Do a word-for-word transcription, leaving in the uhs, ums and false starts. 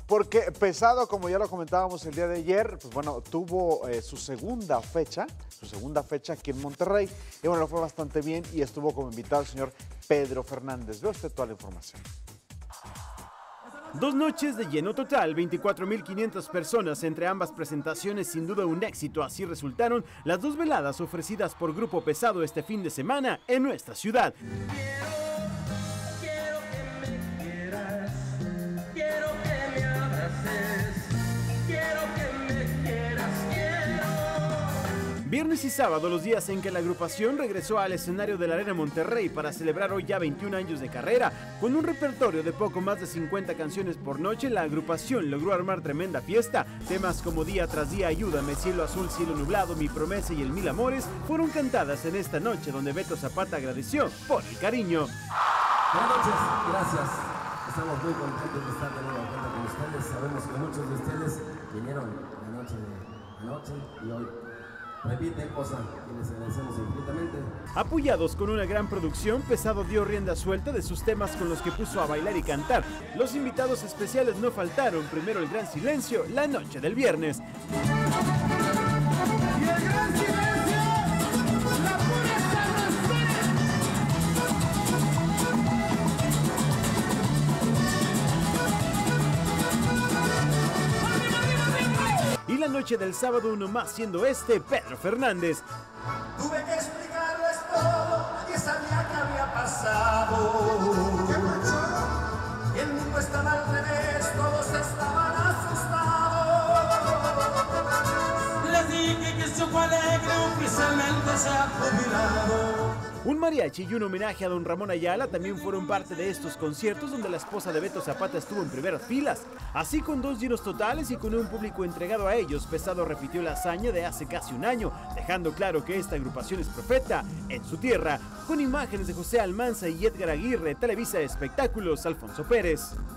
Porque Pesado, como ya lo comentábamos el día de ayer, pues bueno, tuvo eh, su segunda fecha, su segunda fecha aquí en Monterrey. Y bueno, fue bastante bien y estuvo como invitado el señor Pedro Fernández. Ve usted toda la información. Dos noches de lleno total, veinticuatro mil quinientas personas entre ambas presentaciones, sin duda un éxito. Así resultaron las dos veladas ofrecidas por Grupo Pesado este fin de semana en nuestra ciudad. Viernes y sábado, los días en que la agrupación regresó al escenario de la Arena Monterrey para celebrar hoy ya veintiún años de carrera. Con un repertorio de poco más de cincuenta canciones por noche, la agrupación logró armar tremenda fiesta. Temas como Día tras Día, Ayúdame, Cielo Azul, Cielo Nublado, Mi Promesa y El Mil Amores fueron cantadas en esta noche, donde Beto Zapata agradeció por el cariño. Buenas noches, gracias. Estamos muy contentos de estar de nuevo aquí con ustedes. Sabemos que muchos de ustedes vinieron la noche de anoche y hoy. Repite cosa y les agradecemos infinitamente. Apoyados con una gran producción, Pesado dio rienda suelta de sus temas con los que puso a bailar y cantar. Los invitados especiales no faltaron. Primero el gran silencio, la noche del viernes. Y el gran silencio, la pura Y la noche del sábado, uno más, siendo este Pedro Fernández. Tuve que explicarles todo, nadie sabía qué había pasado. ¿Qué pasó? El mundo estaba al revés, todos estaban asustados. Les dije que Choco Alegre oficialmente se ha jubilado. Un mariachi y un homenaje a don Ramón Ayala también fueron parte de estos conciertos, donde la esposa de Beto Zapata estuvo en primeras filas. Así, con dos llenos totales y con un público entregado a ellos, Pesado repitió la hazaña de hace casi un año, dejando claro que esta agrupación es profeta en su tierra. Con imágenes de José Almanza y Edgar Aguirre, Televisa Espectáculos, Alfonso Pérez.